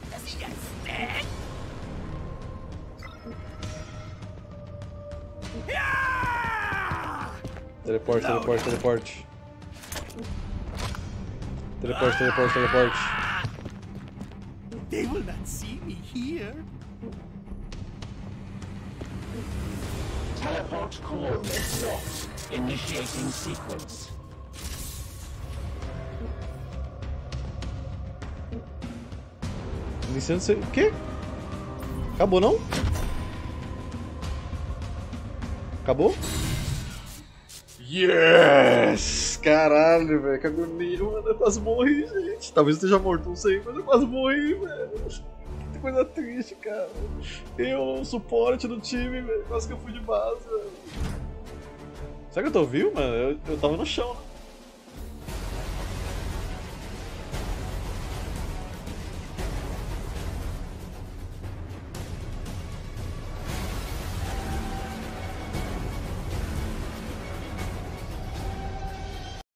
A: Teleporte, teleporte, teleporte. Teleporte, teleporte, teleporte.
F: They will not see me here.
E: Teleport coordinates locked. Initiating sequence.
A: Iniciando se... O quê? Acabou, não? Acabou? Yes! Caralho, velho, que agonia, mano. Eu quase morri, gente. Talvez eu esteja morto, não sei, mas eu quase morri, velho. Que coisa triste, cara. Eu, o suporte do time, velho. Quase que eu fui de base, velho. Será que eu tô vivo, mano? Eu, eu tava no chão, né?